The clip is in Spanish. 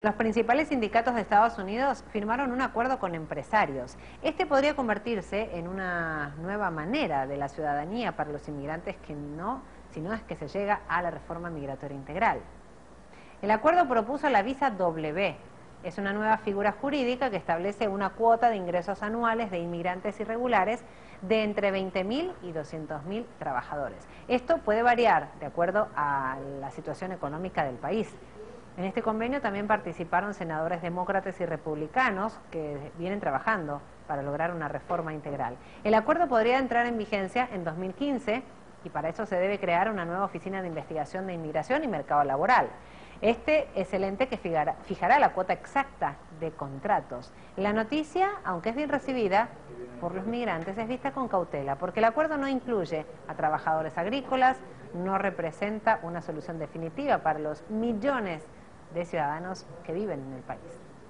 Los principales sindicatos de Estados Unidos firmaron un acuerdo con empresarios. Este podría convertirse en una nueva manera de la ciudadanía para los inmigrantes si no es que se llega a la reforma migratoria integral. El acuerdo propuso la visa W. Es una nueva figura jurídica que establece una cuota de ingresos anuales de inmigrantes irregulares de entre 20.000 y 200.000 trabajadores. Esto puede variar de acuerdo a la situación económica del país. En este convenio también participaron senadores demócratas y republicanos que vienen trabajando para lograr una reforma integral. El acuerdo podría entrar en vigencia en 2015 y para eso se debe crear una nueva oficina de investigación de inmigración y mercado laboral. Este es el ente que fijará la cuota exacta de contratos. La noticia, aunque es bien recibida por los migrantes, es vista con cautela, porque el acuerdo no incluye a trabajadores agrícolas, no representa una solución definitiva para los millones de ciudadanos que viven en el país.